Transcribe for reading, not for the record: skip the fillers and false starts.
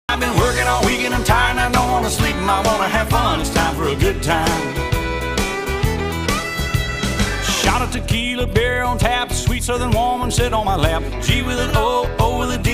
I've been working all week and I'm tired and I don't want to sleep and I want to have fun. It's time for a good time. Shot of tequila, beer on tap, sweet southern woman sit on my lap. G with an O, O with a D.